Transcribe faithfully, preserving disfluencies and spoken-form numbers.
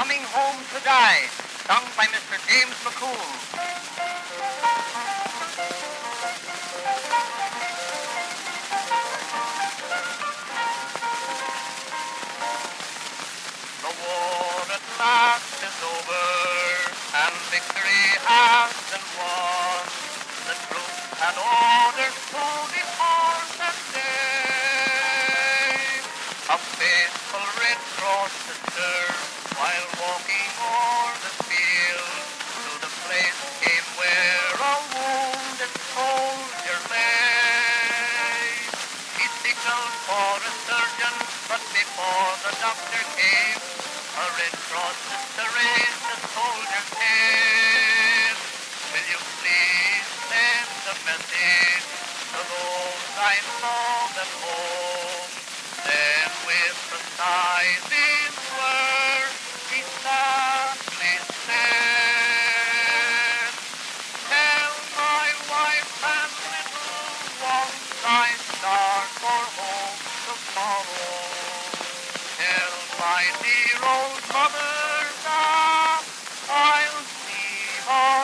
Coming Home to Die, sung by Mister James McCool. The war at last is over, and victory has been won. The troops had orders to depart that day. A faithful Red Cross sister, while walking o'er the field, to the place came where a wounded soldier lay. He signaled for a surgeon, but before the doctor came, a Red Cross sister raised the soldier's head. Will you please send a message to those I love at home? Then with a sigh these words he sadly said, tell my wife and little ones I start for home tomorrow. Tell my dear old mother that I'll see her